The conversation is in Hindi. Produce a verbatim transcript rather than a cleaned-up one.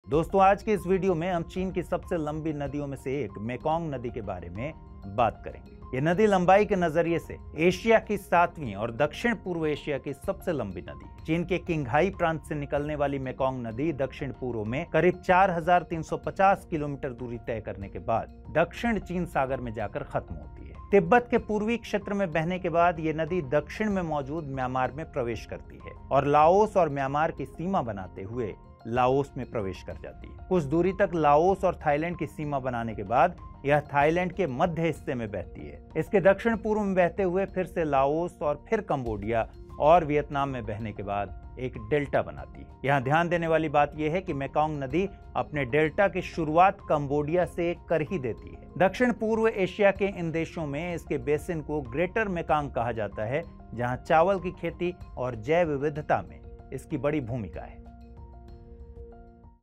दोस्तों, आज के इस वीडियो में हम चीन की सबसे लंबी नदियों में से एक मेकोंग नदी के बारे में बात करेंगे। ये नदी लंबाई के नजरिए से एशिया की सातवीं और दक्षिण पूर्व एशिया की सबसे लंबी नदी है। चीन के किंगहाई प्रांत से निकलने वाली मेकोंग नदी दक्षिण पूर्व में करीब चार हज़ार तीन सौ पचास किलोमीटर दूरी तय करने के बाद दक्षिण चीन सागर में जाकर खत्म होती है। तिब्बत के पूर्वी क्षेत्र में बहने के बाद ये नदी दक्षिण में मौजूद म्यांमार में प्रवेश करती है और लाओस और म्यांमार की सीमा बनाते हुए लाओस में प्रवेश कर जाती है। कुछ दूरी तक लाओस और थाईलैंड की सीमा बनाने के बाद यह थाईलैंड के मध्य हिस्से में बहती है। इसके दक्षिण पूर्व में बहते हुए फिर से लाओस और फिर कंबोडिया और वियतनाम में बहने के बाद एक डेल्टा बनाती है। यहाँ ध्यान देने वाली बात यह है कि मेकोंग नदी अपने डेल्टा की शुरुआत कंबोडिया से कर ही देती है। दक्षिण पूर्व एशिया के इन देशों में इसके बेसिन को ग्रेटर मेकोंग कहा जाता है, जहाँ चावल की खेती और जैव विविधता में इसकी बड़ी भूमिका है।